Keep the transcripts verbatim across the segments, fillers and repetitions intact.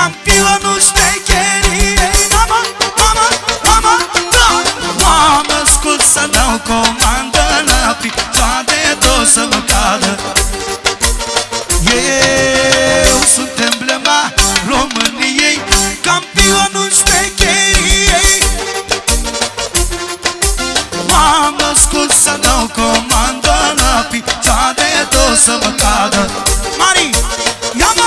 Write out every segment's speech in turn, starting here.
campionul șmecheriei. Mama, mama, mama, da! M-am născut să dau comandă, la picioare tot să mă cadă. Eu sunt emblema României, campionul șmecheriei. M-am născut să dau comandă, la picioare tot să mă cadă. Mari, ia-mă!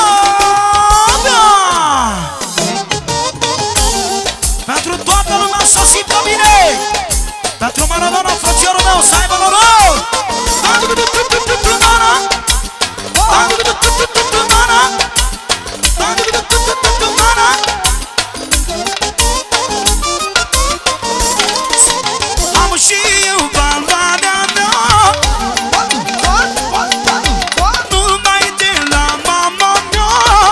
Pentru toată lumea s-o simtă bine, pentru Maradona, frățiorul meu, să aibă noroc! Am și eu valoarea mea, numai de la mama mea.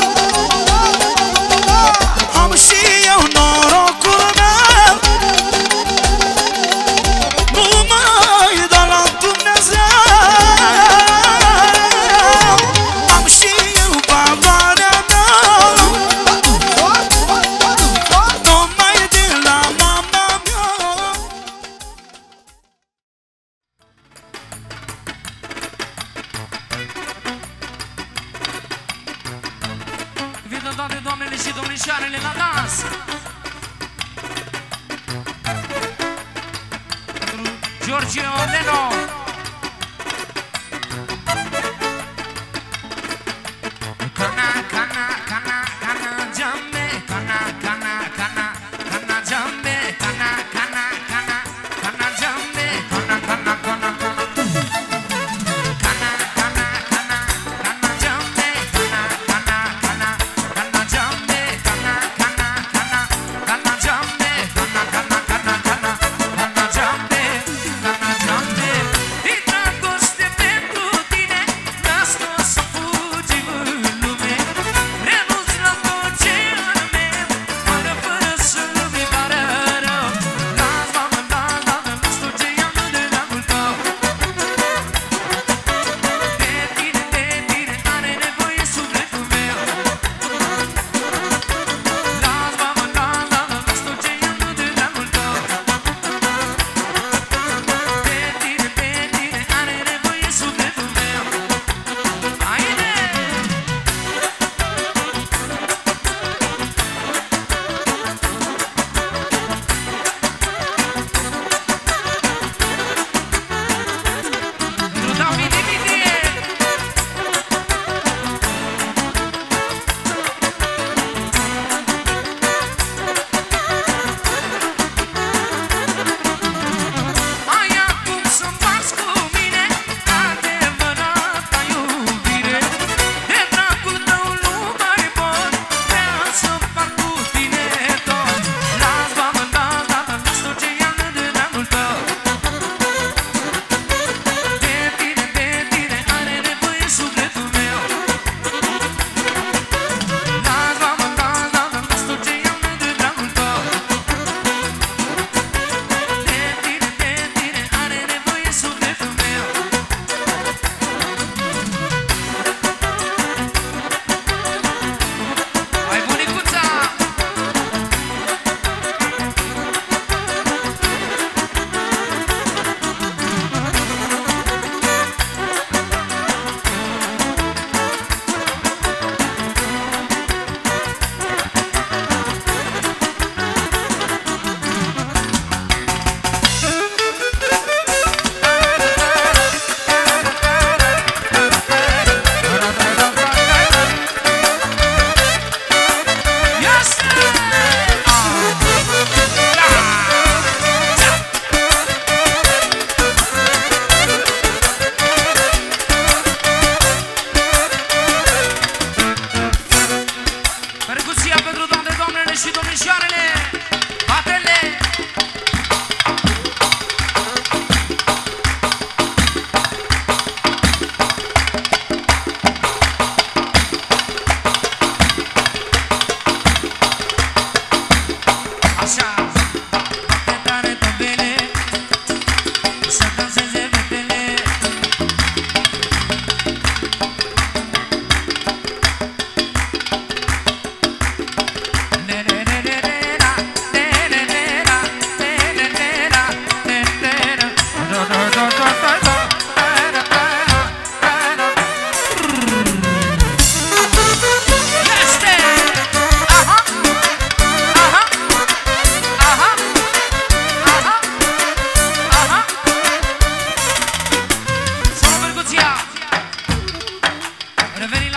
Am și eu norocul meu, numai de la Dumnezeu. Am și eu valoarea mea, numai de la mama mea. Vină toate doamnele și domnișoarele la dans. Pentru George Oleno. Cana, cana, cana, cana, jambe. Cana, cana, cana, cana, jambe. Cana, cana, cana, cana, jambe. Cana, cana, cana, cana. Cana, cana, cana, cana, jambe. Cana, cana, cana, cana, jambe. Cana, cana, cana, cana, jambe. Cana, cana, cana, cana, cana, jambe. Cana, jambe.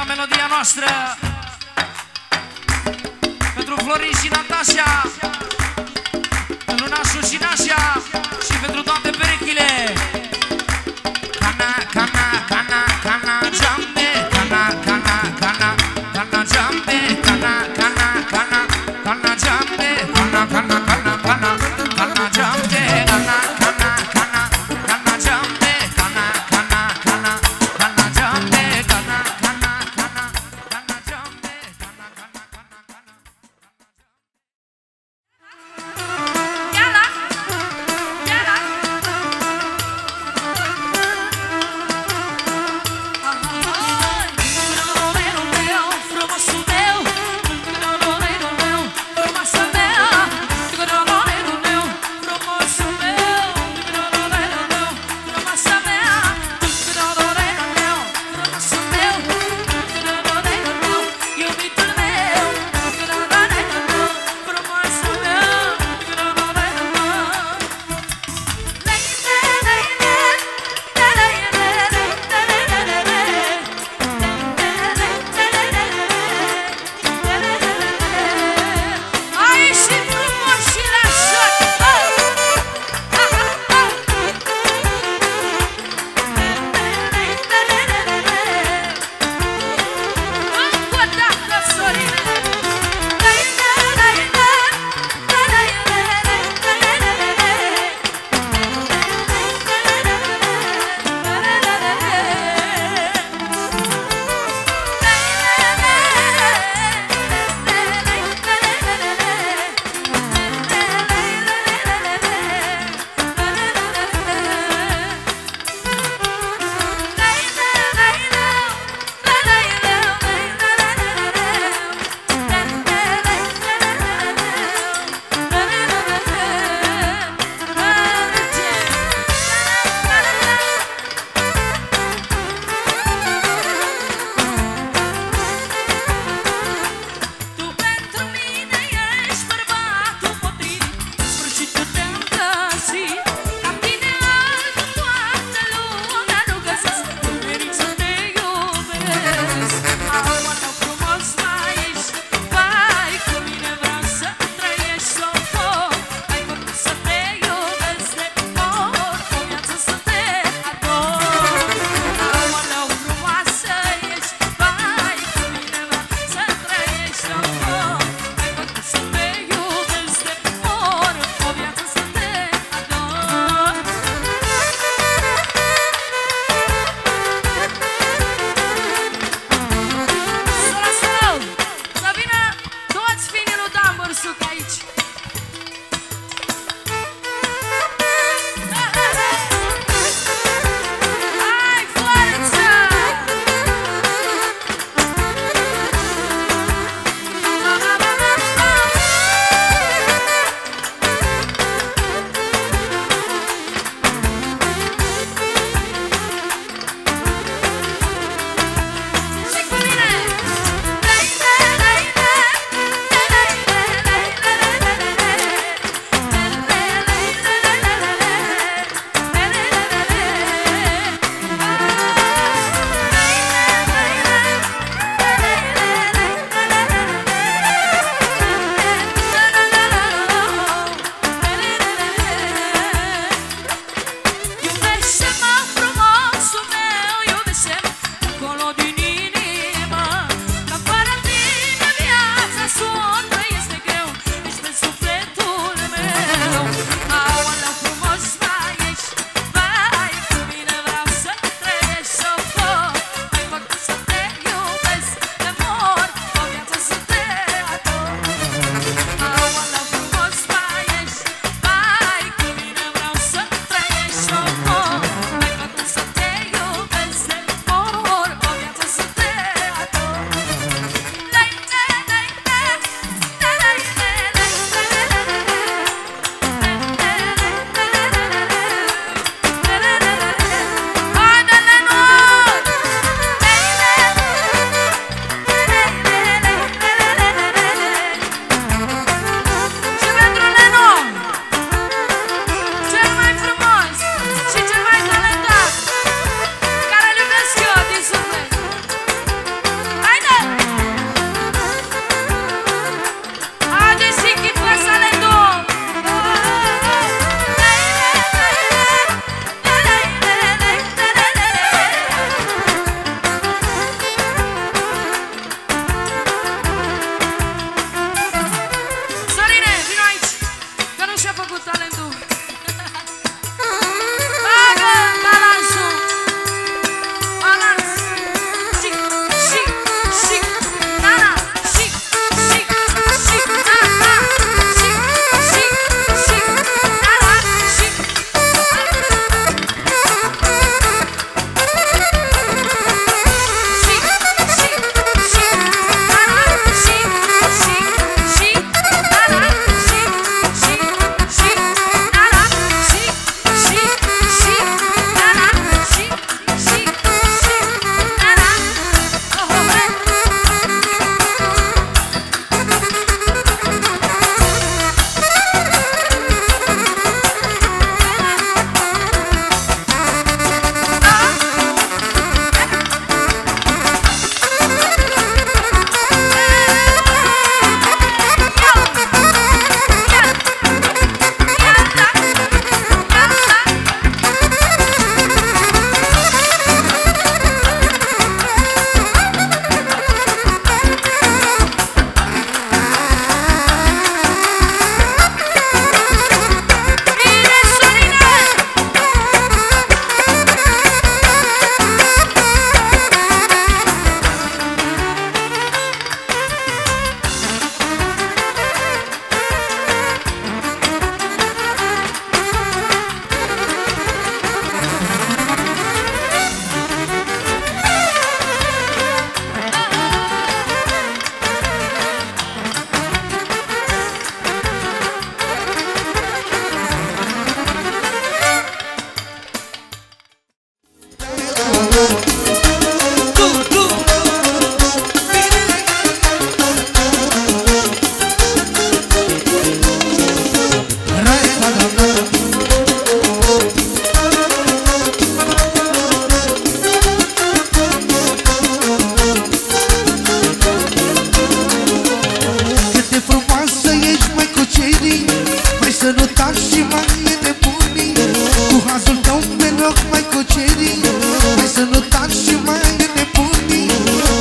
melodia noastră. Pentru Florin și Natasha, pentru Nașu și Nașa și pentru toate perechile. Cana, cana, cana, cana, jambe, cana, cana, cana, cana, jambe, cana, cana, cana, cana, jambe, cana, cana, cana, cana, cana, jambe, cana, cana, cana, cana, jambe, cana, cana, cana, cana, jambe, cana, cana, cana, cana, jambe, cana, cana, cana, cana. Yala, yala.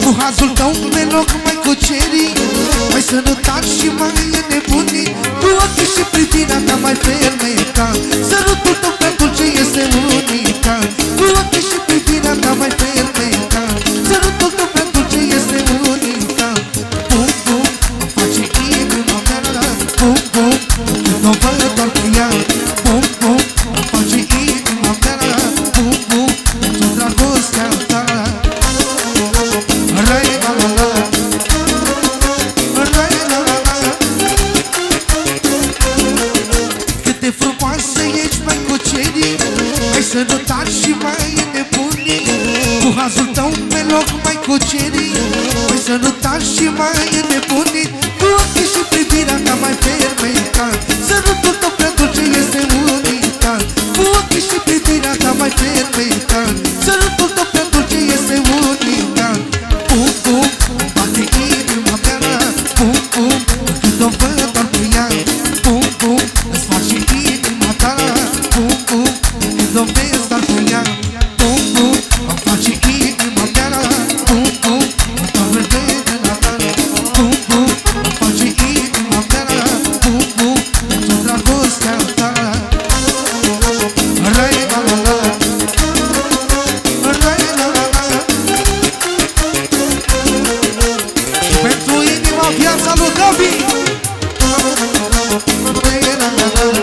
Cu hazul tău pe loc mai cucerit, mai sănătat și mai nebunit. Cu ochii și privirea ta mai fermecat, sărutul tău prea dulce este unicat. Cu ochii și privirea ta mai fermecat, sărutul tău prea dulce este unicat. Bum, bum, îmi face inima mea, bum, bum, când o văd doar cu ea. Bum, bum, îmi face inima mea, bum, bum, pentru dragostea ta. Rai, la, la, la. Rai, la, la, la. Cât de frumoasă ești, mai cucerit, mai sănătat și mai nebunit. Cu hazul tău pe loc mai cucerit, mai sănătat și mai nebunit. Cu ochii și privirea ta mai fermecat, sărutul tău prea dulce este unicat. Cu ochii și privirea ta mai fermecat, sărutul tău prea dulce este unicat. Bum, bum, bate inima mea, bum, bum, când o văd doar cu ea. Bum, bum, îți face inima ta, bum, bum, când o vezi doar cu ea. Bum, bum, îmi face inima mea, bum, bum, când o vederea ta. Bum, bum, îmi face inima mea, bum, bum, pentru dragostea ta. Rai, la, la, la. Rai, la, la, la. Și pentru inima viața lui Gabi. Rai, la, la, la.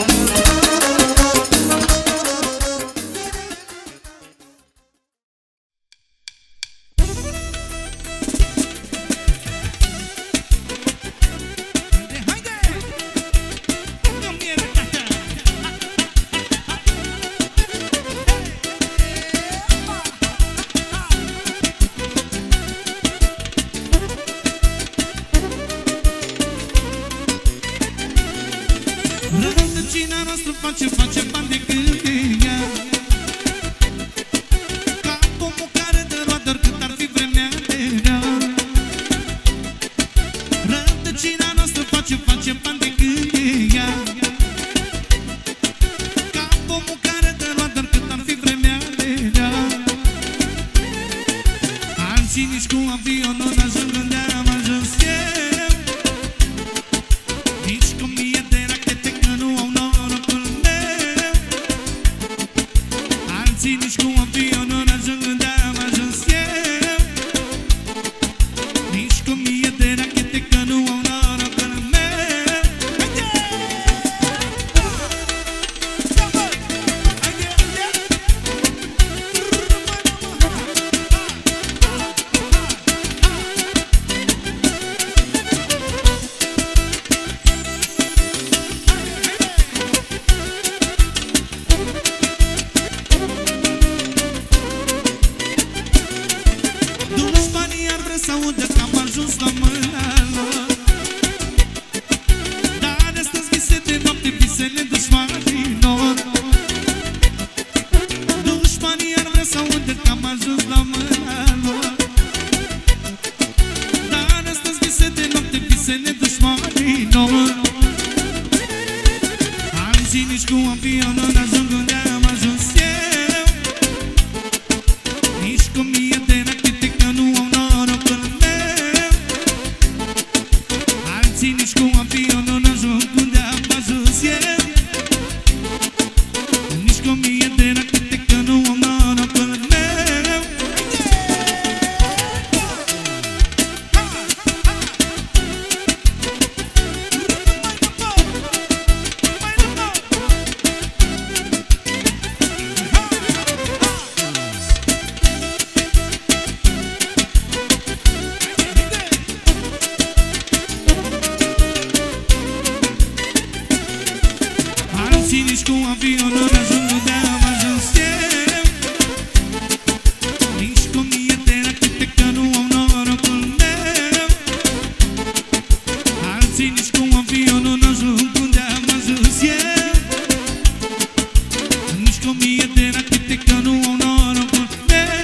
Rădăcina noastră face, face bani de când e ea, ca pomul care dă roadă oricât ar fi vremea de rea. Rădăcina noastră face, face bani de când e ea, ca pomul care dă roadă oricât ar fi vremea de rea. Alții nici cu avionul n-ajung unde am ajuns eu, nici cu mie de rachete că nu au norocul meu. Alții nici cu avionul n-ajung unde am ajuns eu, nici cu mie de rachete că nu au norocul meu. Dușmanii ar vrea să audă că am ajuns la mâna lor, dar astăzi vise de noapte, visele dușmanilor. Dușmanii ar vrea să audă că am ajuns la mâna lor, dar astăzi vise de noapte, visele dușmanilor. Alții nici cu avionul n-ajung unde am ajuns eu, nici cu mie de rachete că nu au norocul meu. Alții nici cu avionul n-ajung unde am ajuns eu, nici cu mie de rachete că nu au norocul meu. Alții nici cu avionul n-ajung unde am ajuns eu, nici cu mie de rachete că nu au norocul meu. Alții nici cu avionul n-ajung unde am ajuns eu, nici cu mie de rachete că nu au norocul meu.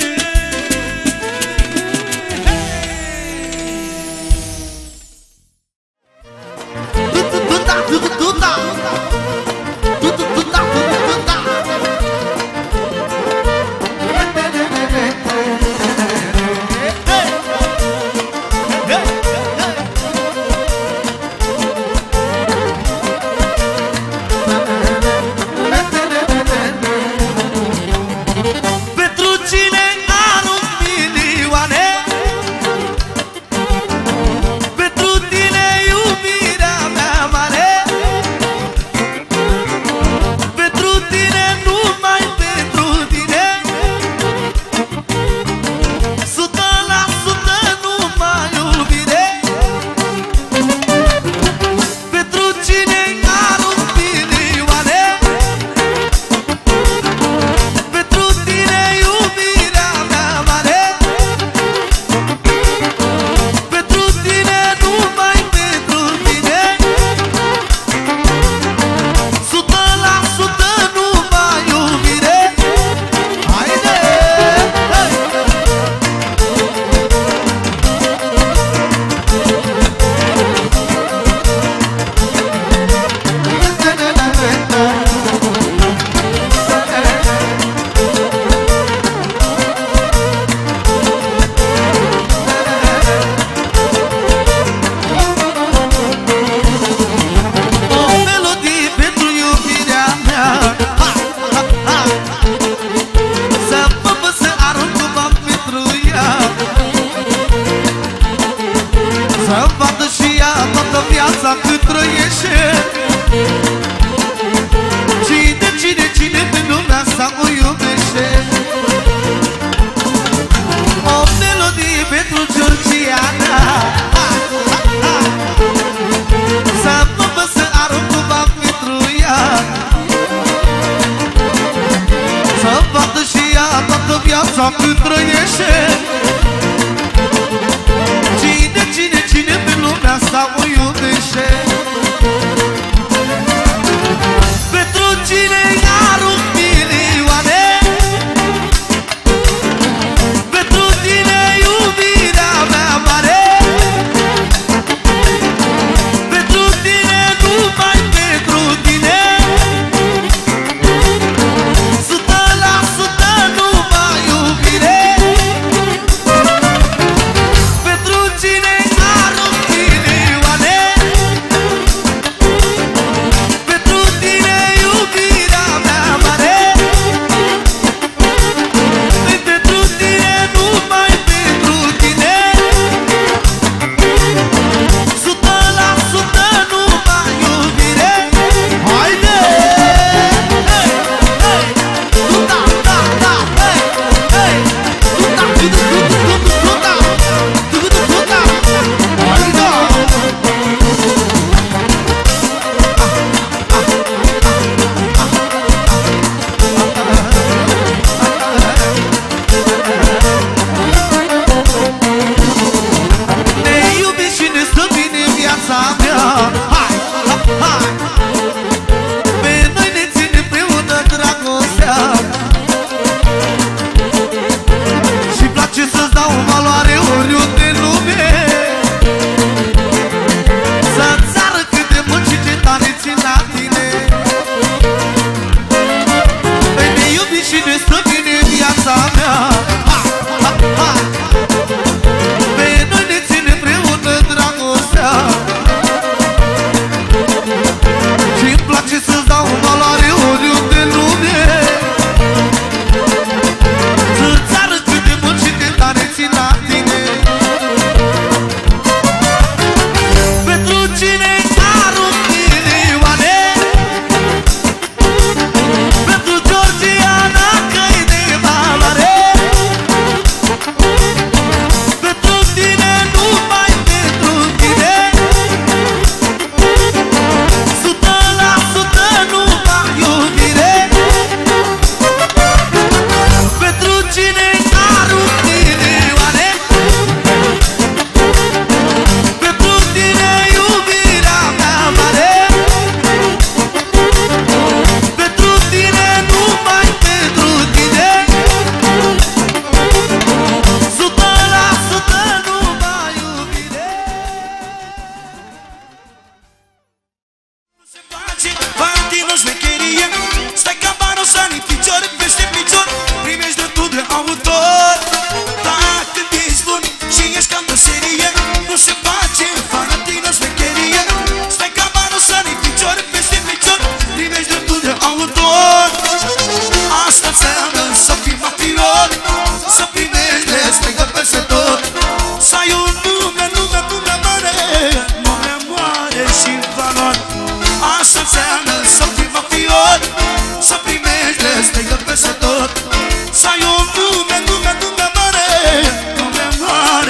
Hey!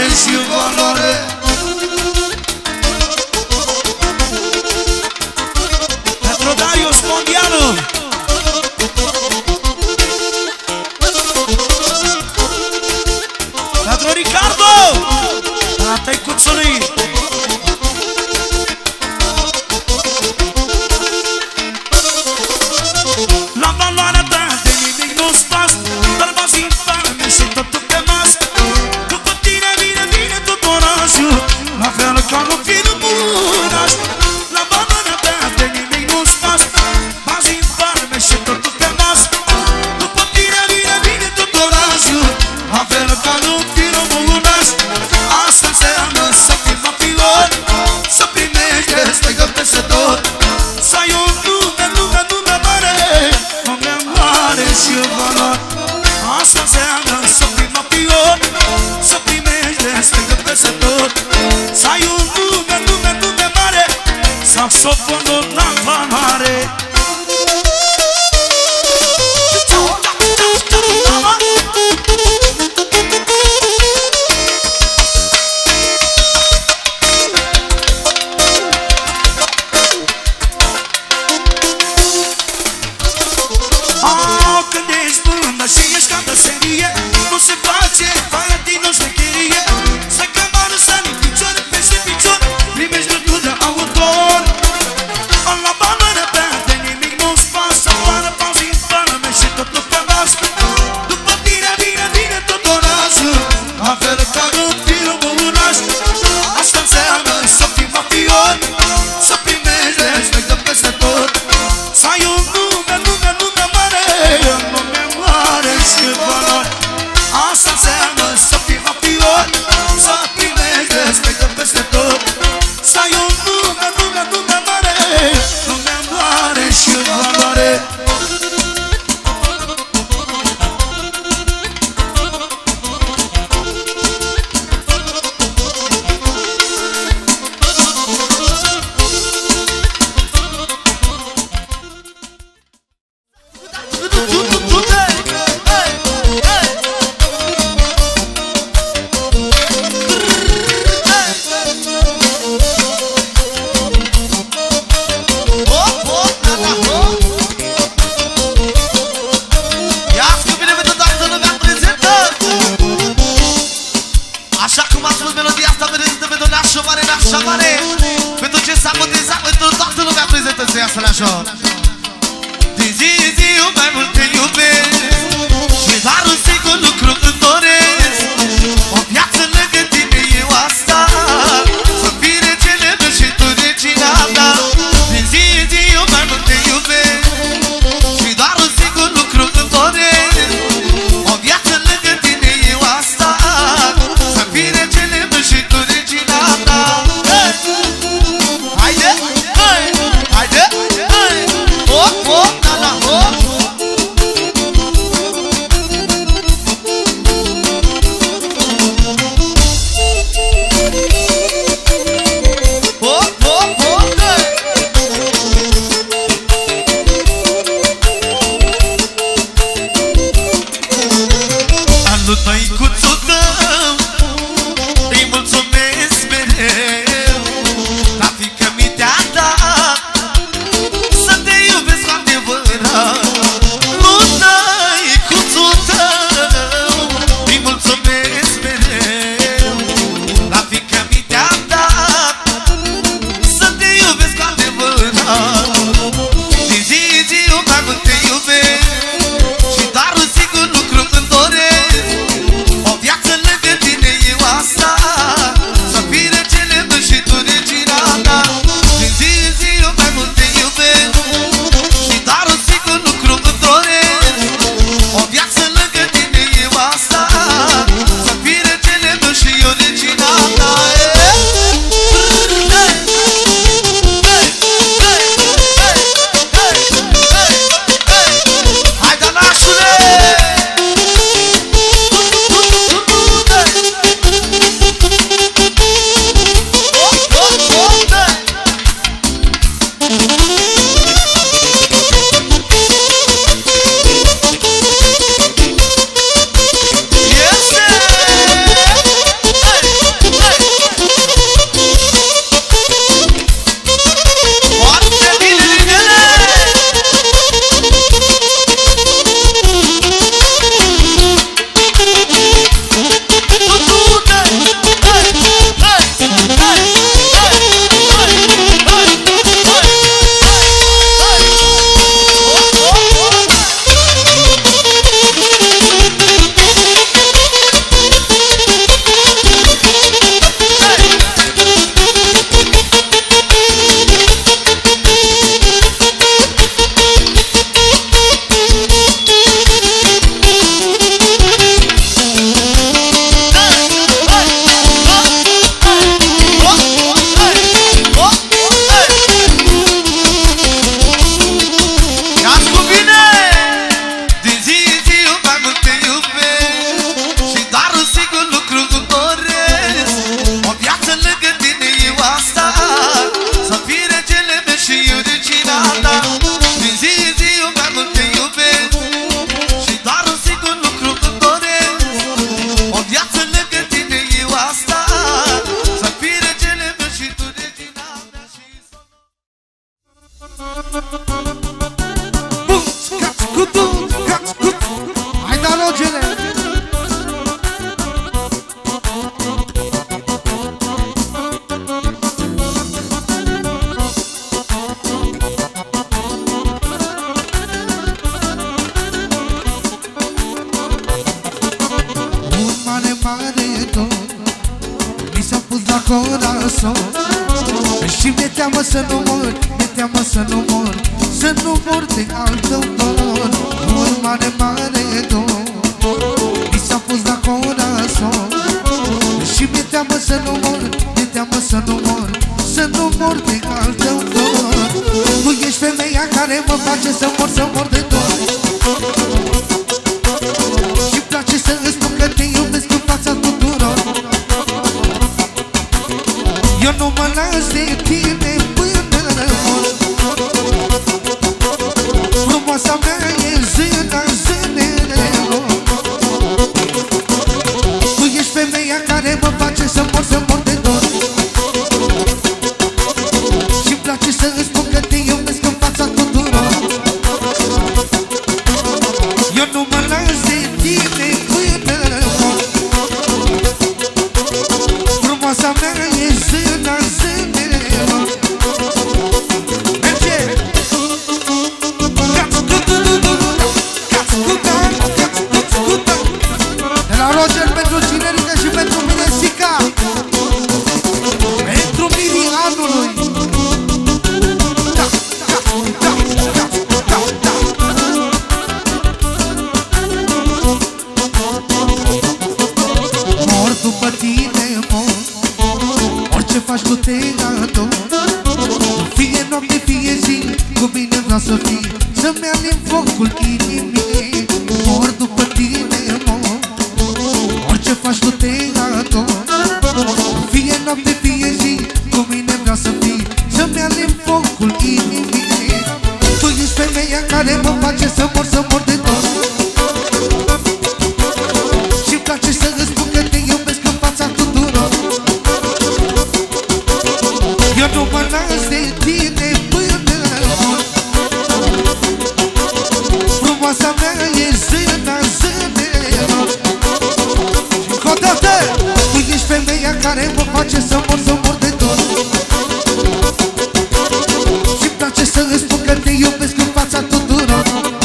și valoare. Pentru Darius Mondialu. Pentru Ricardo. La tăicuțului. La valoarea ta de nimic nu-ți pas, dar bazi în farme și totul pe masă. După tine vine, vine tot orașul, la fel ca nu fi de buraș. La valoarea ta de nimic nu-ți pas, bazi în farme și totul pe masă. După tine vine, vine tot orașul, la fel ca nu fi de buraș. Asta înseamnă să fii mafiot, să primești respect peste tot, să ai un nume, nume, nume mare, nume mare și valoare. Asta înseamnă să fii mafiot, să primești respect peste tot, să ai un nume, nume, nume mare, saxofonul la valoare. pus la corazon și mi-e teamă să nu mor, mi-e teamă să nu mor, să nu mor de altă dor. Un mare, mare dor mi s-a pus la corazon și mi-e teamă să nu mor, mi-e teamă să nu mor, să nu mor de altă dor. Tu ești femeia care mă face să mor, să mor de dor. Și-mi place să îți spun că te iubesc în fața tuturor. Eu nu mă las de tine până mor. Frumoasa mea e zâna zânelor. Tu ești femeia care mă face să mor, să mor de dor. Și-mi place să îți spun că te iubesc în fața tuturor. Eu nu mă las de tine până mor. Frumoasa mea e zâna zânelor. Merge! De la Roger pentru Cinerica și pentru mine Sica, pentru mirii anului. Da, da, da, da, da, da. Mor după tine, mor. Orice faci tu te ador. Fie noapte, fie zi, cu mine vreau să fii, să-mi alin focul inimii. Mor după tine, mor. Orice faci tu te ador. Fie noapte, fie zi, cu mine vreau să fii, să-mi alin focul inimii. Tu ești femeia care mă face să mor, să mor de dor. Și-mi place să îți spun că te iubesc în fața tuturor. Eu nu mă las de tine până mor. Frumoasa mea e zâna zânelor. Și încă o dată, tu ești femeia care mă face să mor, să mor de dor. Și-mi place să îți spun că te iubesc în fața tuturor.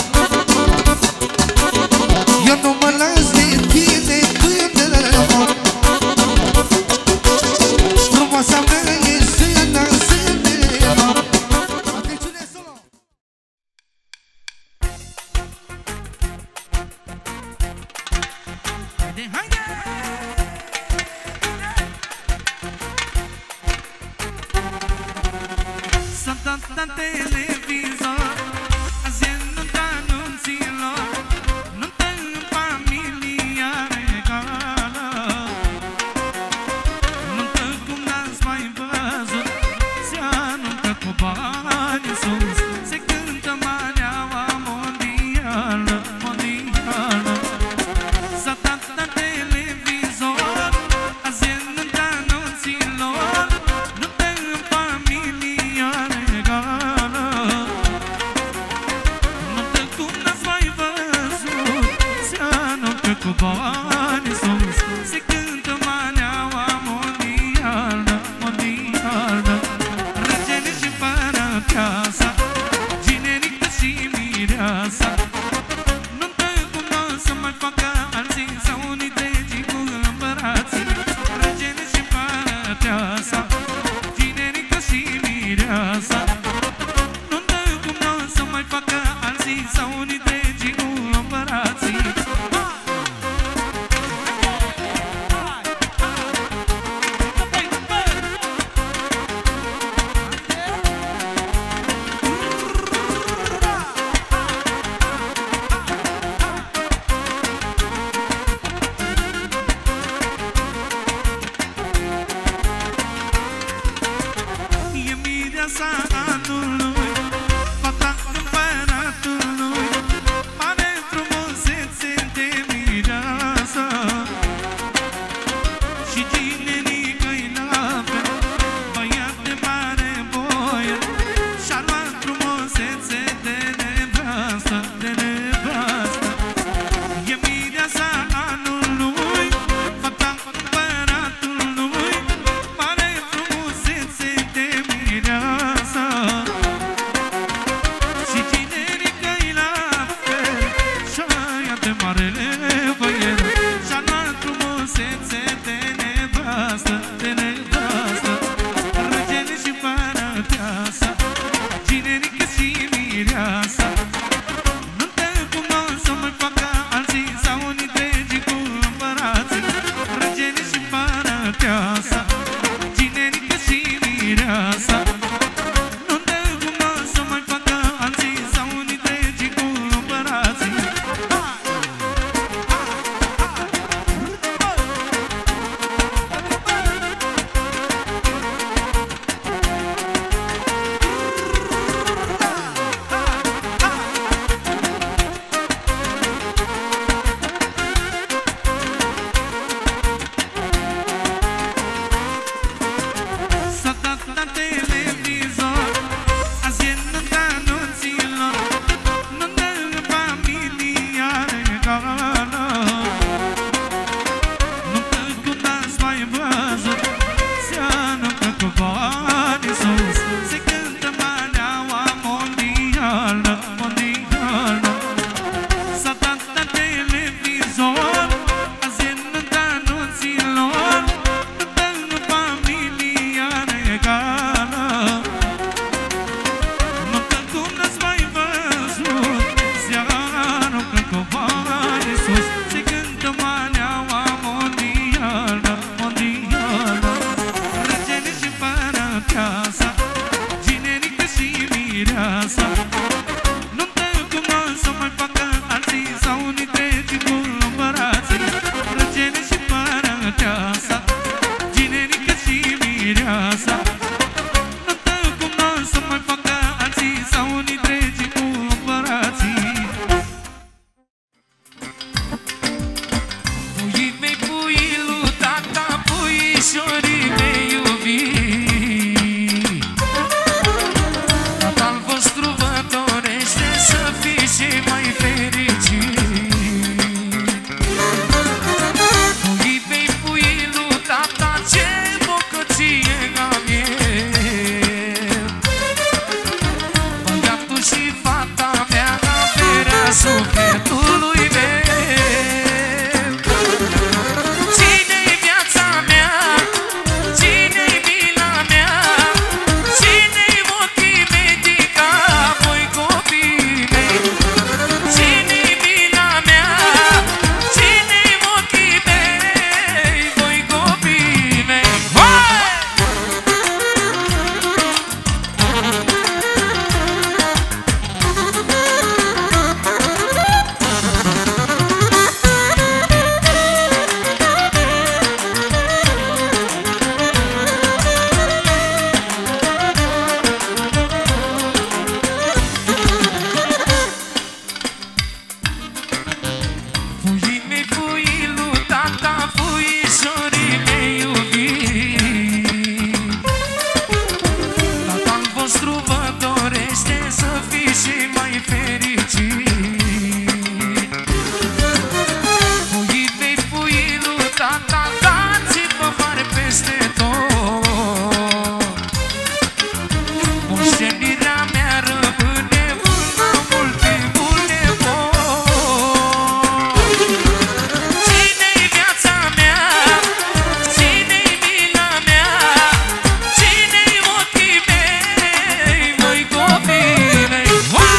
Eu nu mă las de tine până mor. Frumoasa mea e zâna zânelor. Atențiune, solo! Haide, haide! S-a dat la televizor, azi e nunta anunților, nuntă în familia regală. Nuntă cum n-ați mai văzut, se anuntă cu bani în sus, se cântă maneaua mondială, mondială. S-a dat la televizor, azi e nunta anunților, nuntă în familia regală. Nuntă cum n-ați mai văzut, se anuntă cu bani în sus, se cântă maneaua mondială, mondială. Regele și împărăteasa, generică și mireasa, nuntă cum n-o să mai facă alții, sau unii tregi cu împărații. Regele și împărăteasa, generică și mireasa, nuntă cum n-o să mai facă alții, sau unii tregi cu împărații. E mireasa anului, fata împăratului, are frumusețe de mireasă. Și ginerică-i la fel, băiat de mare voie, și-a luat frumusețe de nevastă, de nevastă. E mireasa anului, fata împăratului, are frumusețe de mireasă. nevastă, de nevastă, Răgele și părăteasa, Cinerică și mireasa. Nu-ntă cum o să mai facă alții sau unii tregi cu împărații, Răgele și părăteasa, Cinerică și mireasa. Nu-ntă cum o să mai facă alții sau unii tregi cu împărații. S-a dat la televizor, azi e nunta anunților, nuntă familia regală. Nuntă cum n-ați mai văzut, seamănă cu bani sus, se cântă maneaua mondială, mondială. S-a dat la televizor, azi e nunta anunților, nuntă familia regală. Nuntă cum n-ați mai văzut, seamănă cu bani sus, se cântă maneaua mondială, mondială. Răgele și părăteasa, Cinerică și mireasa. Nu-ntă cum o să mai facă alții sau unii treci cu împărații, Răgele și părăteasa, Cinerică și mireasa. Nu-ntă cum o să mai facă alții sau unii treci cu împărații. Puii mei, puii lui tata, puișorii mei iubiți, Tatăl vostru vă dorește să fiți cei mai fericiți. Puii mei, puii lui tata, ce bocăție am eu, băiatul și fata mea, averea sufletului meu. Cine-i viața mea? Cine-i mila mea? Cine-i ochii mei de ca voi copiii mei? Cine-i mila mea? Cine-i ochii mei? Voi copiii mei. Hai! Puii mei, puii lui tata, puișorii mei iubiți, Tatăl vostru vă dorește să fiți cei mai fericiți. Puii mei, puii lui tata, dați-vă mare peste tot. Moștenirea mea rămâne până multe, multe vor. Cine-i viața mea? Cine-i mila mea? Cine-i ochii mei? Voi copiii mei. Hai!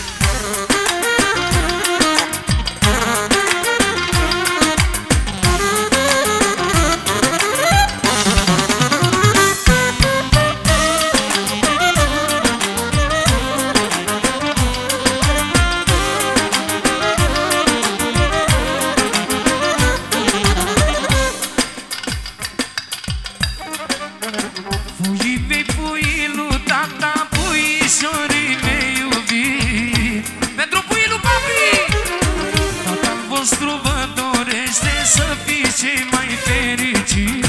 Puii mei, puii lui tata, puișorii mei iubiți, pentru puii lui papi, Tatăl vostru vă dorește să fiți cei mai fericiți.